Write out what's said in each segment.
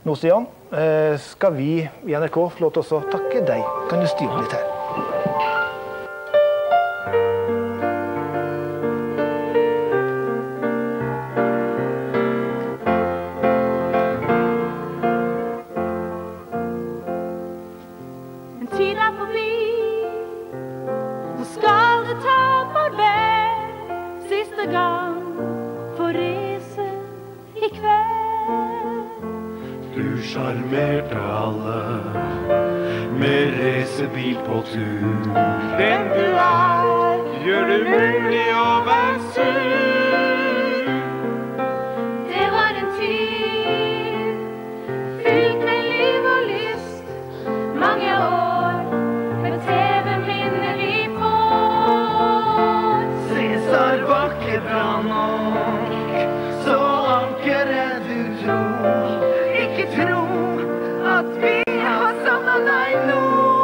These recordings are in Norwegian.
Nå, Stian, skal vi i NRK få lov til å takke deg. Kan du styre litt her? En tid er forbi, så skal du ta farvel siste gang for reise i kveld. Du charmerte alle med racerbil på tur. Den du er, gjør det mulig å være sur. Det var en tid fylt med liv og lyst. Mange år med TV-minner vi får. Cæsar var ikke bra nok, så ankeret du tror. Ikke tro at vi har savnet deg nå.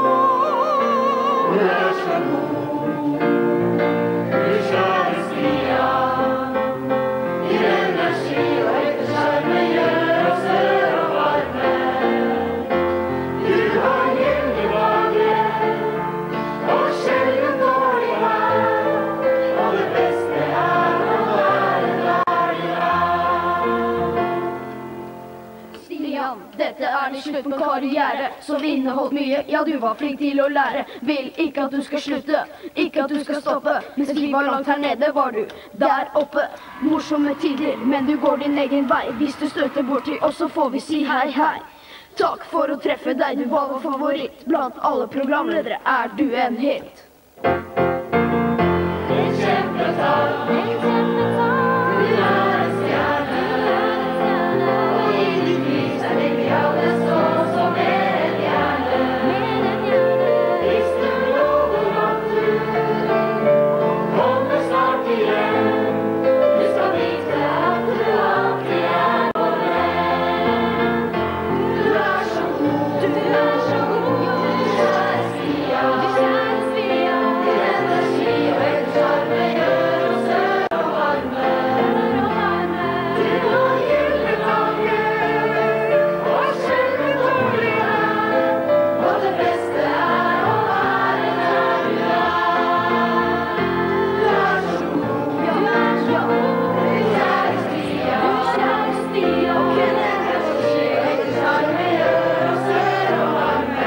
Vær så god, du kjære Stian. Din energi og ekte skjerme gjør oss rør og varme. Du har gyldig dager og sjelden dårlig vær. Og det beste er å være der du er. Stian, dette er din slutt på karriere, som inneholdt mye. Ja, du var flink til å lære. Vil ikke at du skal slutte, ikke at du skal stoppe. Mens vi var langt her nede, var du der oppe. Morsomme tider, men du går din egen vei. Hvis du støter borti oss, så får vi si hei, hei. Takk for å treffe deg, du var vår favoritt. Blant alle programledere er du en hit. En kjempetakk, du er en stjerne. Og i ditt lys er det vi alle står som mer enn gjerne. Hvis du lover at du kommer snart igjen, du skal vite at du alltid er vår venn. Du er så god, du er så god, kjære Stian. Din energi og ekte skjerme gjør oss rør og varme. Du har gyldig dager og sjelden dårlig vær. Og det beste er å være der du er. Du er så god, kjære Stian. Din energi og ekte skjerme gjør oss rør og varme.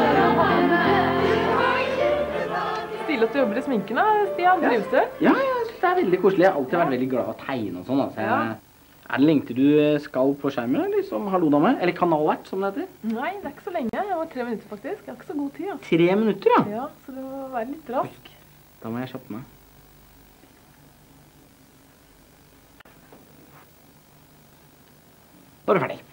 Du har gyldig dager. Stilig at du jobber i sminken da, Stian. Trives du? Ja, jeg synes det er veldig koselig. Jeg har alltid vært veldig glad i å tegne og sånn. Altså. Er det lenge til du skal på skjermen, liksom hallo-dame? Eller kanalert, som det heter? Nei, det er ikke så lenge. Jeg var 3 minutter faktisk. Jeg har ikke så god tid. Altså. 3 minutter, ja. Ja, så du må være litt rask. Da må jeg kjappe meg. Da er du ferdig.